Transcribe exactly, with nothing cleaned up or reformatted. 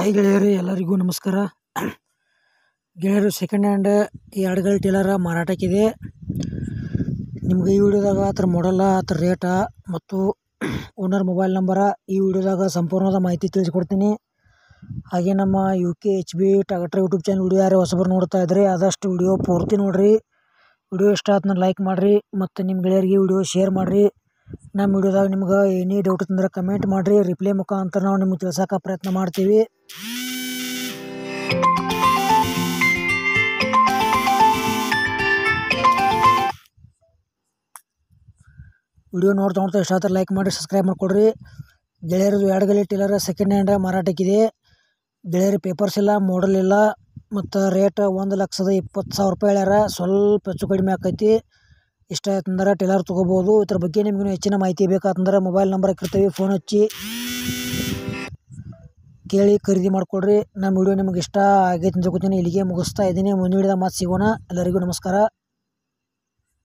Hi ಗೆಳೆಯರೇ, ಎಲ್ಲರಿಗೂ ನಮಸ್ಕಾರ. ಗೆಳೆಯರು, ಸೆಕೆಂಡ್ ಹ್ಯಾಂಡ್ ಎರಡು ಗಾಲಿ ಟೇಲರ ಮಾರಾಟಕ್ಕಿದೆ. ನಿಮ್ಗೆ ಈ ವಿಡಿಯೋದಾಗ ಅದ್ರ ಮಾಡಲ್ಲ, ಅದ್ರ ರೇಟ ಮತ್ತು ಓನರ್ ಮೊಬೈಲ್ ನಂಬರ ಈ ವಿಡಿಯೋದಾಗ ಸಂಪೂರ್ಣವಾದ ಮಾಹಿತಿ ತಿಳಿಸ್ಕೊಡ್ತೀನಿ. ಹಾಗೆ ನಮ್ಮ U K H B tractor YouTube channel video ಯಾರು ಹೊಸಬರು ನೋಡ್ತಾ ಇದ್ರಿ ಆದಷ್ಟು ವಿಡಿಯೋ ಪೂರ್ತಿ ನೋಡಿರಿ. ವಿಡಿಯೋ ಇಷ್ಟ ಆದ್ನ ಲೈಕ್ ಮಾಡಿರಿ ಮತ್ತು ನಿಮ್ಮ ಗೆಳೆಯರಿಗೆ ವಿಡಿಯೋ ಶೇರ್ ಮಾಡಿರಿ. ನಮ್ಮ ವಿಡಿಯೋದಾಗ ನಿಮ್ಗೆ ಏನೇ ಡೌಟ್ ಇತ್ತಂದ್ರೆ ಕಮೆಂಟ್ ಮಾಡಿರಿ. ರಿಪ್ಲೈ ಮುಖಾಂತರ ನಾವು ನಿಮ್ಗೆ ತಿಳ್ಸೋಕೆ ಪ್ರಯತ್ನ ಮಾಡ್ತೀವಿ. ವಿಡಿಯೋ ನೋಡ್ತಾ ನೋಡ್ತಾ ಇಷ್ಟ ಆದ್ರೆ ಲೈಕ್ ಮಾಡಿ, ಸಬ್ಸ್ಕ್ರೈಬ್ ಮಾಡಿಕೊಡ್ರಿ. ಗೆಳೆಯರದು ಎರಡು ಗಾಲಿ ಟೇಲರ್ ಸೆಕೆಂಡ್ ಹ್ಯಾಂಡ್ ಮಾರಾಟಕ್ಕಿದೆ. ಗೆಳೆಯರು ಪೇಪರ್ಸ್ ಇಲ್ಲ, ಮಾಡಲ್ ಇಲ್ಲ ಮತ್ತು ರೇಟ್ ಒಂದು ಲಕ್ಷದ ಇಪ್ಪತ್ತು ಸಾವಿರ ರೂಪಾಯಿ ಹೇಳ್ಯಾರ. ಸ್ವಲ್ಪ ಹೆಚ್ಚು ಕಡಿಮೆ ಆಕೈತಿ. ಇಷ್ಟ ಆಯ್ತಂದ್ರೆ ಟೇಲರ್ ತೊಗೋಬೋದು. ಇದ್ರ ಬಗ್ಗೆ ನಿಮ್ಗೆ ಹೆಚ್ಚಿನ ಮಾಹಿತಿ ಬೇಕಾತಂದ್ರೆ ಮೊಬೈಲ್ ನಂಬರ್ ಹಾಕಿರ್ತೀವಿ, ಫೋನ್ ಹಚ್ಚಿ ಕೇಳಿ ಖರೀದಿ ಮಾಡಿಕೊಡ್ರಿ. ನಮ್ಮ ವಿಡಿಯೋ ನಿಮ್ಗೆ ಇಷ್ಟ ಆಗೈತೆ ಅಂತ ತಿಳ್ಕೊತೀನಿ. ಇಲ್ಲಿಗೆ ಮುಗಿಸ್ತಾ ಇದ್ದೀನಿ. ಮುಂದಿನ ವಿಡಿಯೋದಾಗ ಮತ್ತೆ ಸಿಗೋಣ. ಎಲ್ಲರಿಗೂ ನಮಸ್ಕಾರ.